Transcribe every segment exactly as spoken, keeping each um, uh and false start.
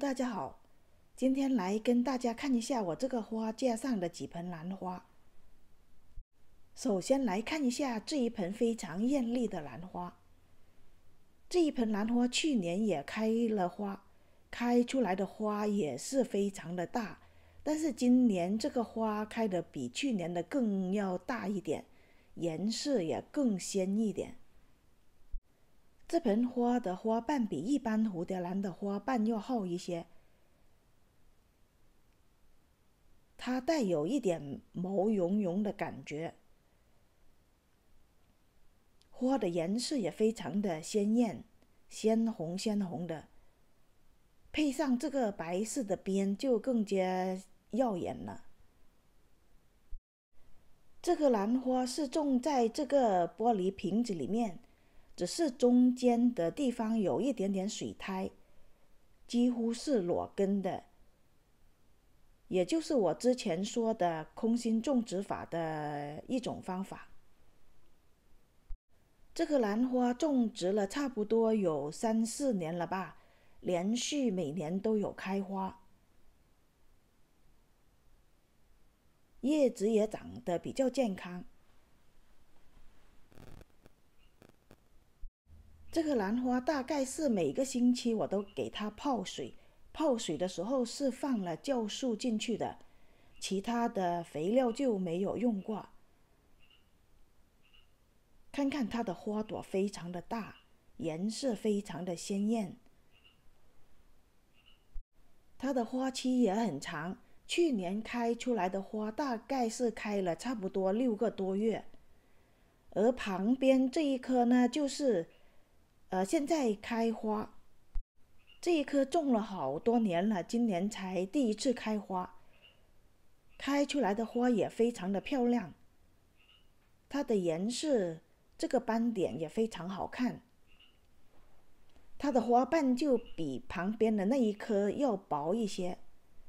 大家好，今天来跟大家看一下我这个花架上的几盆兰花。首先来看一下这一盆非常艳丽的兰花。这一盆兰花去年也开了花，开出来的花也是非常的大，但是今年这个花开的比去年的更要大一点，颜色也更鲜一点。这盆花的花瓣比一般蝴蝶兰的花瓣要厚一些，它带有一点毛茸茸的感觉，花的颜色也非常的鲜艳，鲜红鲜红的，配上这个白色的边就更加耀眼了。这个兰花是种在这个玻璃瓶子里面，只是中间的地方有一点点水苔，几乎是裸根的，也就是我之前说的空心种植法的一种方法。这个兰花种植了差不多有三四年了吧，连续每年都有开花，叶子也长得比较健康。这个兰花大概是每个星期我都给它泡水，泡水的时候是放了酵素进去的，其他的肥料就没有用过。看看它的花朵非常的大，颜色非常的鲜艳，它的花期也很长，去年开出来的花大概是开了差不多六个多月。而旁边这一棵呢，就是呃现在开花，这一棵种了好多年了，今年才第一次开花，开出来的花也非常的漂亮，它的颜色这个斑点也非常好看，它的花瓣就比旁边的那一颗要薄一些。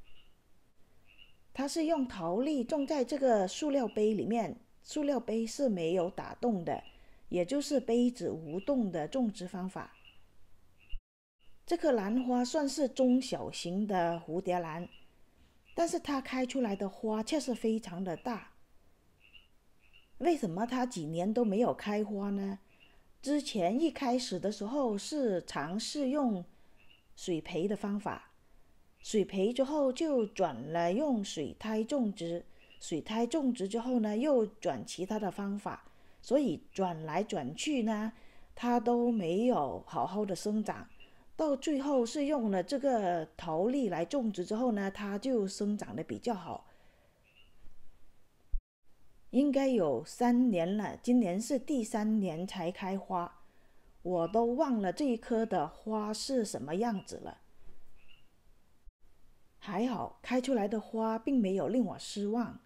它是用陶粒种在这个塑料杯里面，塑料杯是没有打洞的，也就是杯子无洞的种植方法。这棵兰花算是中小型的蝴蝶兰，但是它开出来的花却是非常的大。为什么它几年都没有开花呢？之前一开始的时候是尝试用水培的方法，水培之后就转了用水苔种植，水苔种植之后呢又转其他的方法，所以转来转去呢，它都没有好好的生长。到最后是用了这个陶粒来种植之后呢，它就生长得比较好。应该有三年了，今年是第三年才开花，我都忘了这一棵的花是什么样子了。还好开出来的花并没有令我失望。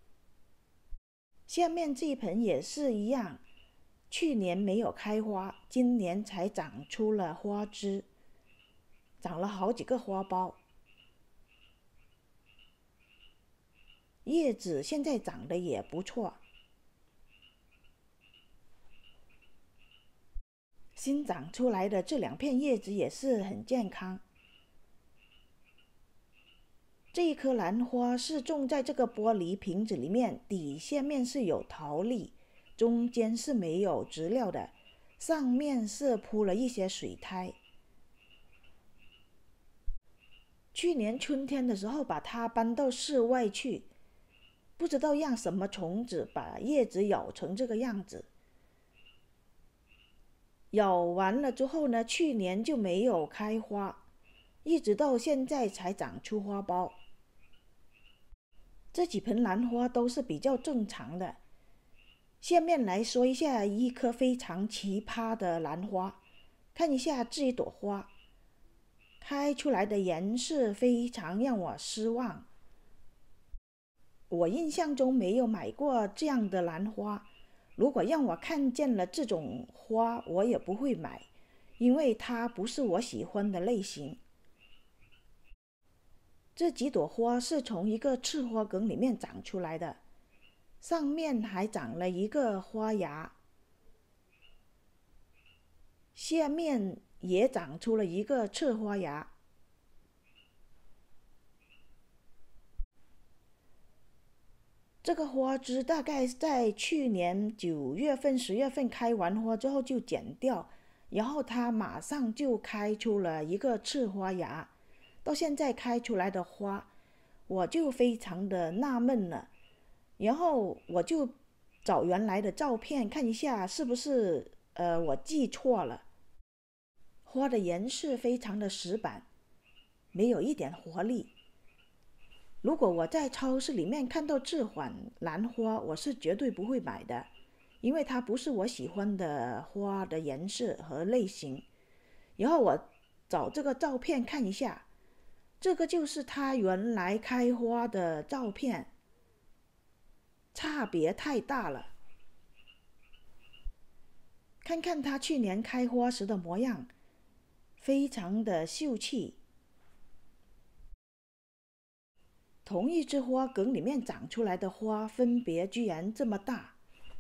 下面这一盆也是一样，去年没有开花，今年才长出了花枝，长了好几个花苞，叶子现在长得也不错。新长出来的这两片叶子也是很健康。这一颗兰花是种在这个玻璃瓶子里面，底下面是有陶粒，中间是没有植料的，上面是铺了一些水苔。去年春天的时候把它搬到室外去，不知道让什么虫子把叶子咬成这个样子。咬完了之后呢，去年就没有开花，一直到现在才长出花苞。这几盆兰花都是比较正常的。下面来说一下一棵非常奇葩的兰花，看一下这一朵花，开出来的颜色非常让我失望。我印象中没有买过这样的兰花，如果让我看见了这种花，我也不会买，因为它不是我喜欢的类型。这几朵花是从一个刺花梗里面长出来的，上面还长了一个花芽，下面也长出了一个刺花芽。 这个花枝大概在去年九月份、十月份开完花之后就剪掉，然后它马上就开出了一个刺花芽，到现在开出来的花，我就非常的纳闷了。然后我就找原来的照片看一下，是不是呃我记错了。花的颜色非常的死板，没有一点活力。如果我在超市里面看到这款兰花，我是绝对不会买的，因为它不是我喜欢的花的颜色和类型。然后我找这个照片看一下，这个就是它原来开花的照片，差别太大了。看看它去年开花时的模样，非常的秀气。同一只花梗里面长出来的花分别居然这么大。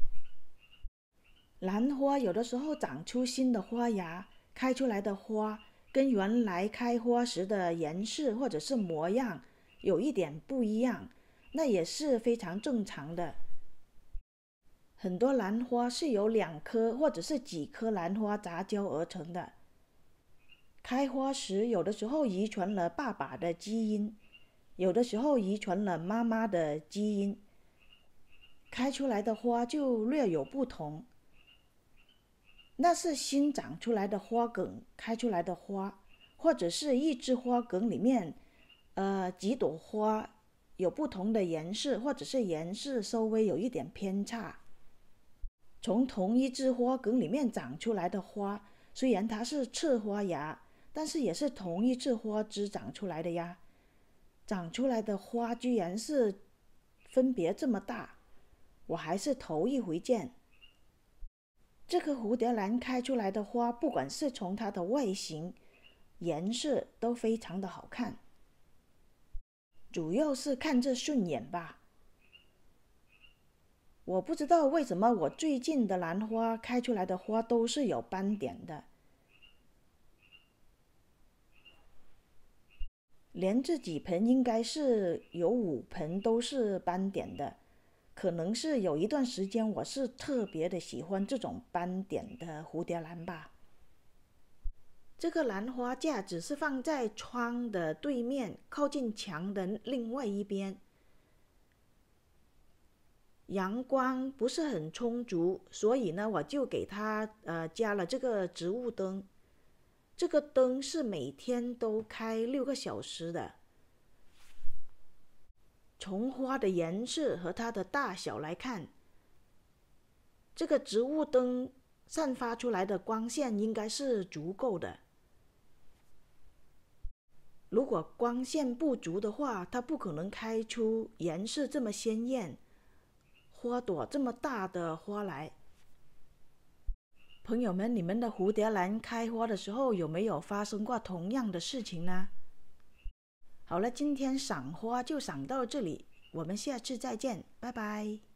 兰花有的时候长出新的花芽，开出来的花跟原来开花时的颜色或者是模样有一点不一样，那也是非常正常的。很多兰花是由两颗或者是几颗兰花杂交而成的。开花时有的时候遗传了爸爸的基因，有的时候遗传了妈妈的基因，开出来的花就略有不同。那是新长出来的花梗开出来的花，或者是一枝花梗里面，呃，几朵花有不同的颜色，或者是颜色稍微有一点偏差。从同一枝花梗里面长出来的花，虽然它是刺花芽，但是也是同一枝花枝长出来的呀。长出来的花居然是分别这么大，我还是头一回见。这棵蝴蝶兰开出来的花，不管是从它的外形、颜色都非常的好看，主要是看着顺眼吧。我不知道为什么我最近的兰花开出来的花都是有斑点的，连这几盆应该是有五盆都是斑点的。可能是有一段时间我是特别的喜欢这种斑点的蝴蝶兰吧。这个兰花架只是放在窗的对面，靠近墙的另外一边。阳光不是很充足，所以呢，我就给它呃加了这个植物灯。这个灯是每天都开六个小时的。从花的颜色和它的大小来看，这个植物灯散发出来的光线应该是足够的。如果光线不足的话，它不可能开出颜色这么鲜艳、花朵这么大的花来。朋友们，你们的蝴蝶兰开花的时候有没有发生过同样的事情呢？好了，今天赏花就赏到这里，我们下次再见，拜拜。